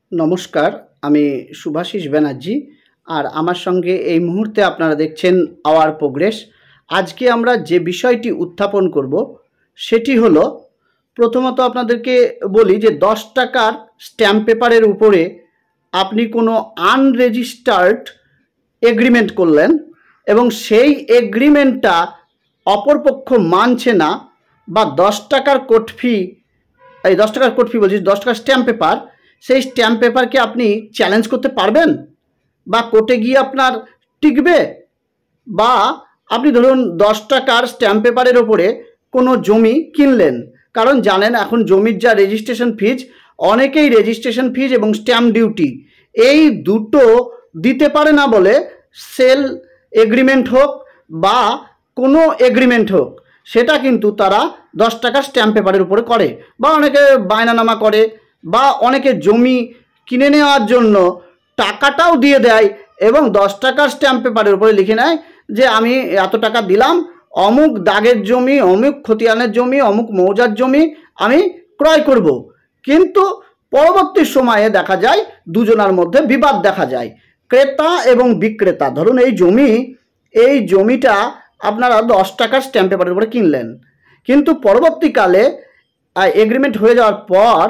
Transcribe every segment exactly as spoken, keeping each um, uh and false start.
नमस्कार आमी सुभाषिष बनर्जी और आमार संगे এই মুহূর্তে আপনারা দেখছেন आवर प्रोग्रेस। आज के আমরা যে বিষয়টি উত্থাপন করব সেটি হলো প্রথমত আপনাদেরকে বলি যে দশ টাকার স্ট্যাম্প পেপারের উপরে আপনি কোনো আনরেজিস্টার্ড এগ্রিমেন্ট করলেন এবং সেই এগ্রিমেন্টটা অপরপক্ষ মানছে না বা দশ টাকার কোর্ট ফি এই দশ টাকার কোর্ট ফি বলছি দশ টাকার স্ট্যাম্প পেপার সেই স্ট্যাম্প পেপারকে আপনি চ্যালেঞ্জ করতে পারবেন বা কোর্টে গিয়ে আপনার টিকবে বা আপনি ধরুন দশ টাকার স্ট্যাম্প পেপারের উপরে কোনো জমি কিনলেন, কারণ জানেন এখন জমির যা রেজিস্ট্রেশন ফিজ, অনেকেই রেজিস্ট্রেশন ফিজ এবং স্ট্যাম্প ডিউটি এই দুটো দিতে পারে না বলে সেল এগ্রিমেন্ট হোক বা কোনো এগ্রিমেন্ট হোক সেটা কিন্তু তারা দশ টাকার স্ট্যাম্প পেপারের উপরে করে বা অনেকে বায়নানামা করে বা অনেকে জমি কিনে নেওয়ার জন্য টাকাটাও দিয়ে দেয় এবং দশ টাকার স্ট্যাম্প পেপারের উপরে লিখে নেয় যে আমি এত টাকা দিলাম, অমুক দাগের জমি, অমুক খতিয়ানের জমি, অমুক মৌজার জমি আমি ক্রয় করব। কিন্তু পরবর্তী সময়ে দেখা যায় দুজনের মধ্যে বিবাদ দেখা যায়, ক্রেতা এবং বিক্রেতা। ধরুন এই জমি এই জমিটা আপনারা দশ টাকার স্ট্যাম্প পেপারের উপরে কিনলেন, কিন্তু পরবর্তীকালে এগ্রিমেন্ট হয়ে যাওয়ার পর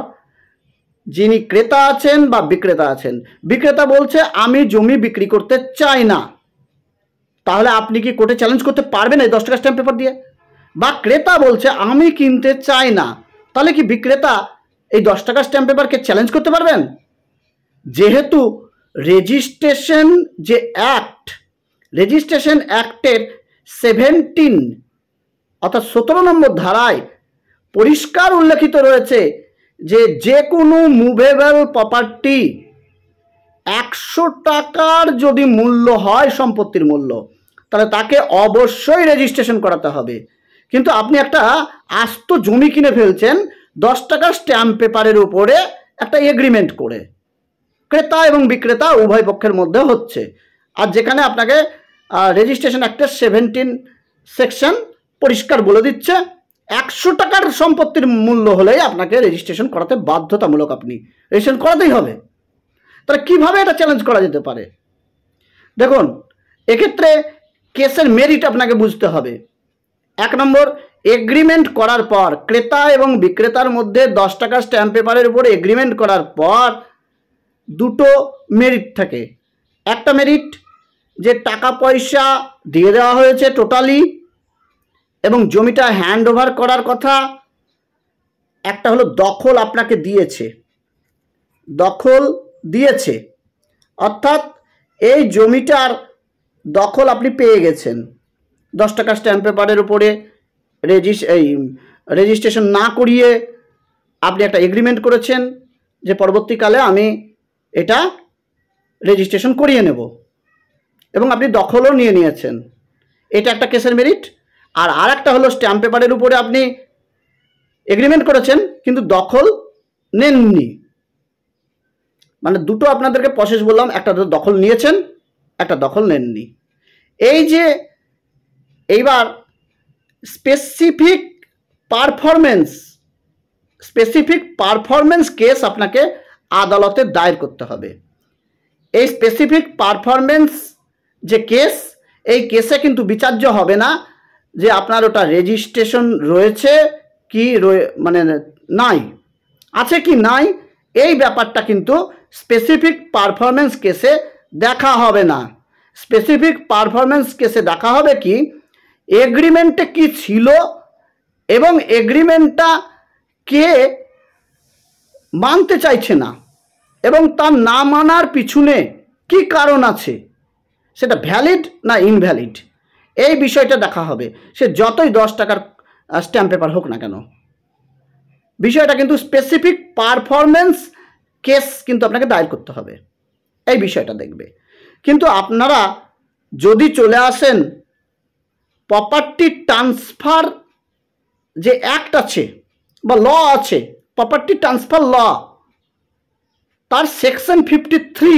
যিনি ক্রেতা আছেন বা বিক্রেতা আছেন, বিক্রেতা বলছে আমি জমি বিক্রি করতে চাই না, তাহলে আপনি কি কোর্টে চ্যালেঞ্জ করতে পারবেন এই দশ টাকা স্ট্যাম্প পেপার দিয়ে? বা ক্রেতা বলছে আমি কিনতে চাই না, তাহলে কি বিক্রেতা এই দশ টাকা স্ট্যাম্প পেপারকে চ্যালেঞ্জ করতে পারবেন? যেহেতু রেজিস্ট্রেশন যে অ্যাক্ট, রেজিস্ট্রেশন অ্যাক্টের সেভেন্টিন অর্থাৎ সতেরো নম্বর ধারায় পরিষ্কার উল্লেখিত রয়েছে যে যে কোনো মুভেবল প্রপার্টি একশো টাকার যদি মূল্য হয় সম্পত্তির মূল্য, তাহলে তাকে অবশ্যই রেজিস্ট্রেশন করাতে হবে। কিন্তু আপনি একটা আস্ত জমি কিনে ফেলছেন দশ টাকার স্ট্যাম্প পেপারের উপরে একটা এগ্রিমেন্ট করে, ক্রেতা এবং বিক্রেতা উভয় পক্ষের মধ্যে হচ্ছে, আর যেখানে আপনাকে রেজিস্ট্রেশন অ্যাক্টের সেভেন্টিন সেকশন পরিষ্কার বলে দিচ্ছে একশো টাকার সম্পত্তির মূল্য হলেই আপনাকে রেজিস্ট্রেশন করাতে বাধ্যতামূলক, আপনি রেজিস্ট্রেশন করাতেই হবে। তাহলে কীভাবে এটা চ্যালেঞ্জ করা যেতে পারে? দেখুন, এক্ষেত্রে কেসের মেরিট আপনাকে বুঝতে হবে। এক নম্বর, এগ্রিমেন্ট করার পর ক্রেতা এবং বিক্রেতার মধ্যে দশ টাকার স্ট্যাম্প পেপারের উপরে এগ্রিমেন্ট করার পর দুটো মেরিট থাকে। একটা মেরিট যে টাকা পয়সা দিয়ে দেওয়া হয়েছে টোটালি এবং জমিটা হ্যান্ড ওভার করার কথা। একটা হলো দখল আপনাকে দিয়েছে, দখল দিয়েছে অর্থাৎ এই জমিটার দখল আপনি পেয়ে গেছেন দশ টাকা স্ট্যাম্প পেপারের উপরে রেজিস এই রেজিস্ট্রেশন না করিয়ে আপনি একটা এগ্রিমেন্ট করেছেন যে পরবর্তীকালে আমি এটা রেজিস্ট্রেশন করিয়ে নেব এবং আপনি দখলও নিয়ে নিয়েছেন, এটা একটা কেসের মেরিট। আর আর একটা হলো স্ট্যাম্প পেপারের উপরে আপনি এগ্রিমেন্ট করেছেন কিন্তু দখল নেননি, মানে দুটো আপনাদেরকে প্রসেস বললাম, একটা দখল নিয়েছেন, একটা দখল নেননি। এই যে এইবার specific performance specific performance case আপনাকে আদালতে দায়ের করতে হবে। এই স্পেসিফিক পারফরমেন্স যে কেস, এই কেসে কিন্তু বিচার্য হবে না যে আপনার ওটা রেজিস্ট্রেশন রয়েছে কি মানে নাই, আছে কি নাই, এই ব্যাপারটা কিন্তু স্পেসিফিক পারফরমেন্স কেসে দেখা হবে না। স্পেসিফিক পারফরমেন্স কেসে দেখা হবে কি এগ্রিমেন্টে কি ছিল এবং এগ্রিমেন্টটা কে মানতে চাইছে না এবং তার না মানার পিছনে কি কারণ আছে, সেটা ভ্যালিড না ইনভ্যালিড, এই বিষয়টা দেখা হবে। সে যতই দশ টাকার স্ট্যাম্প পেপার হোক না কেন, বিষয়টা কিন্তু স্পেসিফিক পারফরমেন্স কেস কিন্তু আপনাকে দায়ের করতে হবে, এই বিষয়টা দেখবে। কিন্তু আপনারা যদি চলে আসেন প্রপার্টি ট্রান্সফার যে অ্যাক্ট আছে বা ল আছে, প্রপার্টি ট্রান্সফার ল, তার সেকশন ফিফটি থ্রি,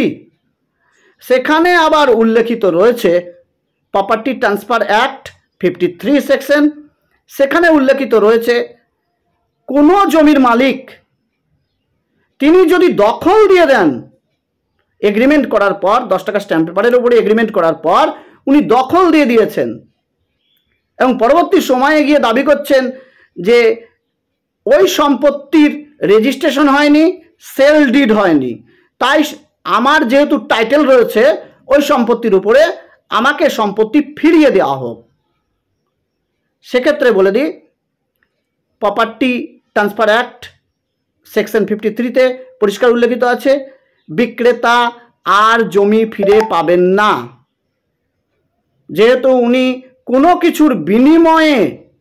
সেখানে আবার উল্লেখিত রয়েছে property transfer act fifty three section, সেখানে উল্লেখিত রয়েছে কোনো জমির মালিক তিনি যদি দখল দিয়ে দেন এগ্রিমেন্ট করার পর, দশ টাকা স্ট্যাম্প পেপারের উপরে এগ্রিমেন্ট করার পর উনি দখল দিয়ে দিয়েছেন এবং পরবর্তী সময়ে গিয়ে দাবি করছেন যে ওই সম্পত্তির রেজিস্ট্রেশন হয়নি, সেল ডিড হয়নি, তাই আমার যেহেতু টাইটেল রয়েছে ওই সম্পত্তির উপরে আমাকে সম্পত্তি ফিরিয়ে দেওয়া হোক। সেক্ষেত্রে বলে দিই, property transfer act section fifty থ্রিতে পরিষ্কার উল্লেখিত আছে, বিক্রেতা আর জমি ফিরে পাবেন না। যেহেতু উনি কোনো কিছুর বিনিময়ে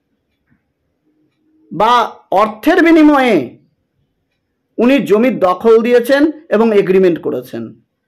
বা অর্থের বিনিময়ে উনি জমির দখল দিয়েছেন এবং এগ্রিমেন্ট করেছেন,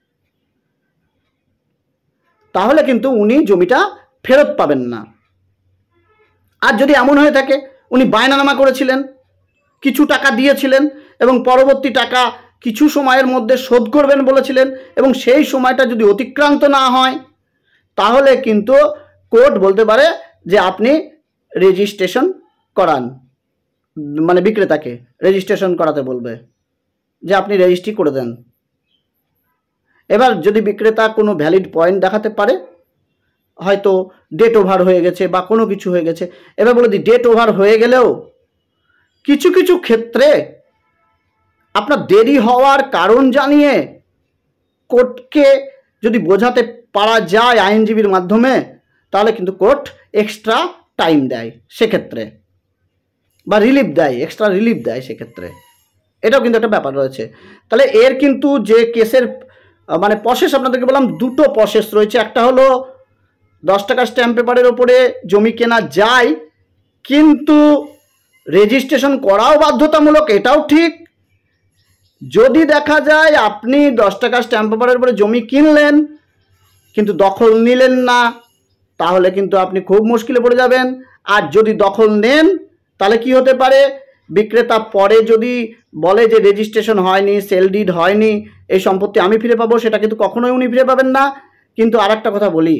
তাহলে কিন্তু উনি জমিটা ফেরত পাবেন না। আর যদি এমন হয়ে থাকে উনি বায়নানামা করেছিলেন, কিছু টাকা দিয়েছিলেন এবং পরবর্তী টাকা কিছু সময়ের মধ্যে শোধ করবেন বলেছিলেন এবং সেই সময়টা যদি অতিক্রান্ত না হয়, তাহলে কিন্তু কোর্ট বলতে পারে যে আপনি রেজিস্ট্রেশন করান, মানে বিক্রেতাকে রেজিস্ট্রেশন করাতে বলবে যে আপনি রেজিস্ট্রি করে দেন। এবার যদি বিক্রেতা কোনো ভ্যালিড পয়েন্ট দেখাতে পারে, হয়তো ডেট ওভার হয়ে গেছে বা কোনো কিছু হয়ে গেছে, এবার বলে দিই ডেট ওভার হয়ে গেলেও কিছু কিছু ক্ষেত্রে আপনার দেরি হওয়ার কারণ জানিয়ে কোর্টকে যদি বোঝাতে পারা যায় আইনজীবীর মাধ্যমে, তাহলে কিন্তু কোর্ট এক্সট্রা টাইম দেয় সেক্ষেত্রে, বা রিলিফ দেয়, এক্সট্রা রিলিফ দেয় সেক্ষেত্রে। এটাও কিন্তু একটা ব্যাপার রয়েছে। তাহলে এর কিন্তু যে কেসের মানে প্রসেস আপনাদেরকে বললাম, দুটো প্রসেস রয়েছে। একটা হলো দশ টাকা স্ট্যাম্প পেপারের ওপরে জমি কেনা যায়, কিন্তু রেজিস্ট্রেশন করাও বাধ্যতামূলক, এটাও ঠিক। যদি দেখা যায় আপনি দশ টাকা স্ট্যাম্প পেপারের উপরে জমি কিনলেন কিন্তু দখল নিলেন না, তাহলে কিন্তু আপনি খুব মুশকিলে পড়ে যাবেন। আর যদি দখল নেন তাহলে কি হতে পারে, বিক্রেতা পরে যদি বলে যে রেজিস্ট্রেশন হয়নি, সেল ডিড হয়নি, এই সম্পত্তি আমি ফিরে পাবো, সেটা কিন্তু কখনোই উনি ফিরে পাবেন না। কিন্তু আর একটা কথা বলি,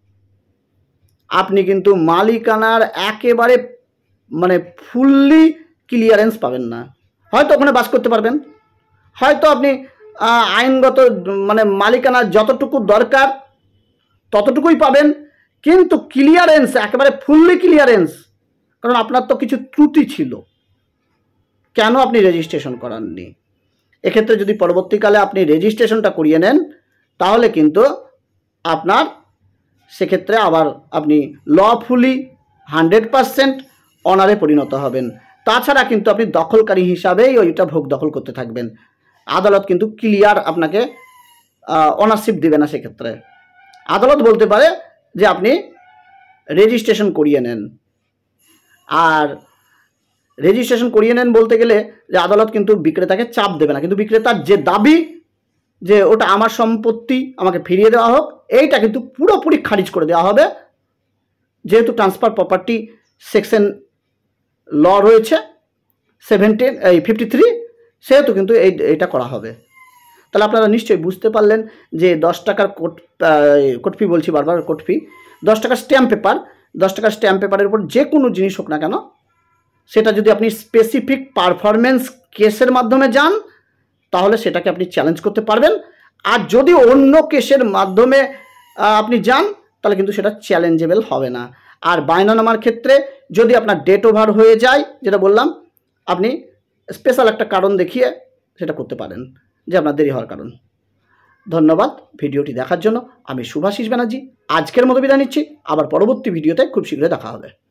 আপনি কিন্তু মালিকানার একেবারে মানে ফুললি ক্লিয়ারেন্স পাবেন না। হয়তো ওখানে বাস করতে পারবেন, হয়তো আপনি আইনগত মানে মালিকানার যতটুকু দরকার ততটুকুই পাবেন, কিন্তু ক্লিয়ারেন্স একেবারে ফুললি ক্লিয়ারেন্স, কারণ আপনার তো কিছু ত্রুটি ছিল, কেন আপনি রেজিস্ট্রেশন করাননি। এক্ষেত্রে যদি পরবর্তীকালে আপনি রেজিস্ট্রেশনটা করিয়ে নেন, তাহলে কিন্তু আপনার সেক্ষেত্রে আবার আপনি লফুলি হান্ড্রেড পারসেন্ট অনারে পরিণত হবেন। তাছাড়া কিন্তু আপনি দখলকারী হিসাবেই ওইটা ভোগ দখল করতে থাকবেন। আদালত কিন্তু ক্লিয়ার আপনাকে অনারশিপ দেবে না। সেক্ষেত্রে আদালত বলতে পারে যে আপনি রেজিস্ট্রেশন করিয়ে নেন। আর রেজিস্ট্রেশন করিয়ে নেন বলতে গেলে যে আদালত কিন্তু বিক্রেতাকে চাপ দেবে না, কিন্তু বিক্রেতার যে দাবি যে ওটা আমার সম্পত্তি আমাকে ফিরিয়ে দেওয়া হোক, এইটা কিন্তু পুরোপুরি খারিজ করে দেওয়া হবে। যেহেতু ট্রান্সফার প্রপার্টি সেকশন ল রয়েছে সেভেন্টিন এই ফিফটি থ্রি, সেহেতু কিন্তু এই এটা করা হবে। তাহলে আপনারা নিশ্চয়ই বুঝতে পারলেন যে দশ টাকার কোট কোট ফি বলছি বারবার, কোট ফি দশ টাকার স্ট্যাম্প পেপার, দশ টাকার স্ট্যাম্প পেপারের উপর যে কোনো জিনিস হোক না কেন, সেটা যদি আপনি স্পেসিফিক পারফরমেন্স কেসের মাধ্যমে যান, তাহলে সেটাকে আপনি চ্যালেঞ্জ করতে পারবেন। আর যদি অন্য কেসের মাধ্যমে আপনি যান, তাহলে কিন্তু সেটা চ্যালেঞ্জেবল হবে না। আর বায়নানামার ক্ষেত্রে যদি আপনার ডেট ওভার হয়ে যায়, যেটা বললাম, আপনি স্পেশাল একটা কারণ দেখিয়ে সেটা করতে পারেন, যে আপনার দেরি হওয়ার কারণ। ধন্যবাদ ভিডিওটি দেখার জন্য। আমি শুভাশিস ব্যানার্জি আজকের মতো বিদায় নিচ্ছি। আবার পরবর্তী ভিডিওতে খুব শীঘ্রই দেখা হবে।